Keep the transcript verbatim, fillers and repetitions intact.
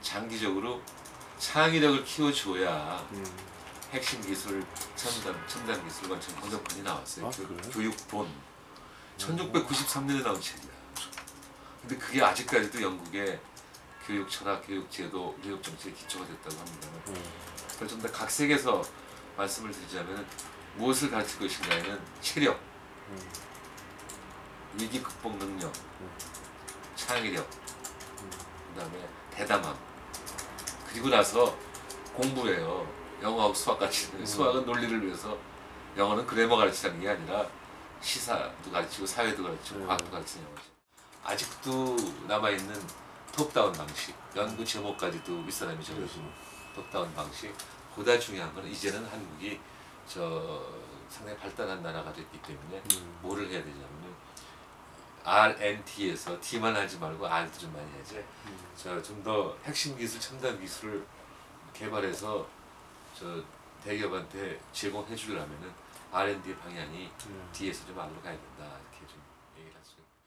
장기적으로 창의력을 키워줘야 음. 핵심 기술, 첨단, 첨단 기술과 건전판이 나왔어요. 아, 교, 그래요? 교육본. 천육백구십삼 년에 나온 책이야. 근데 그게 아직까지도 영국의 교육 철학, 교육 제도, 교육 정책의 기초가 됐다고 합니다. 음. 그래서 좀 더 각색해서 말씀을 드리자면 무엇을 가르칠 것인가에는 체력, 음. 위기 극복 능력, 음. 창의력, 음. 그다음에 대담함. 그리고 나서 공부예요. 영어하고 수학 같이. 음. 수학은 논리를 위해서, 영어는 그래머 가르치는 게 아니라 시사도 가르치고 사회도 가르치고 음. 과학도 가르치는 영어죠. 아직도 남아있는 톱다운 방식, 연구 제목까지도 윗사람이 정해준 톱다운 방식. 보다 중요한 건 이제는 한국이 저 상당히 발달한 나라가 됐기 때문에 음. 뭐를 해야 되냐면요. 알 앤 디에서 D만 하지 말고 R도 좀 많이 해야지. 음. 저 좀 더 핵심 기술, 첨단 기술을 개발해서 저 대기업한테 제공해 주려면은 알 앤 디 방향이 음. D에서 좀 R로 가야 된다. 이렇게 좀 얘기를 할 수 있고.